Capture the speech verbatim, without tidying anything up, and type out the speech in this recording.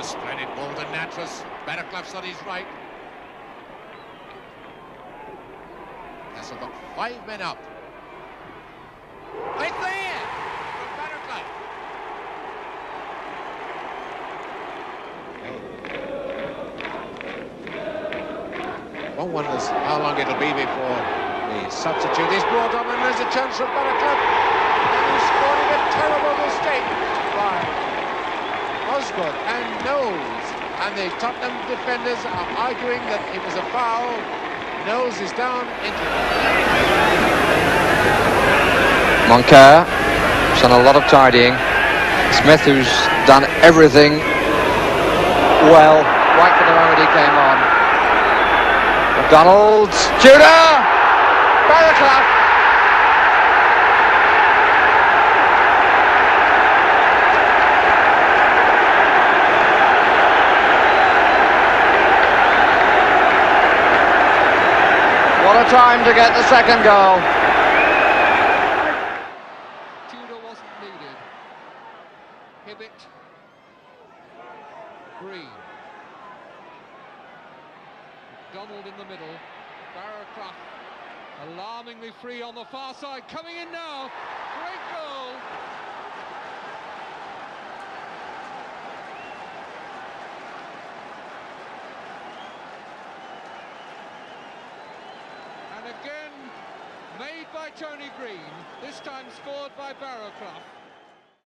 splendid ball to Natras. Barrowclough's on his right. Newcastle got five men up. It's there from Barrowclough. One wonders how long it'll be before the substitute is brought on, and there's a chance for Barrowclough. And he's scoring a terrible mistake by Osgood and Knowles. And the Tottenham defenders are arguing that it was a foul. Knowles is down into it. Moncur has done a lot of tidying. Smith, who's done everything well right from the moment he came on. McDonald, Tudor, Barrowclough. What a time to get the second goal. Tudor wasn't needed. Hibbett, Green, Donald in the middle, Barrowclough alarmingly free on the far side, coming in now, great goal! And again, made by Tony Green, this time scored by Barrowclough.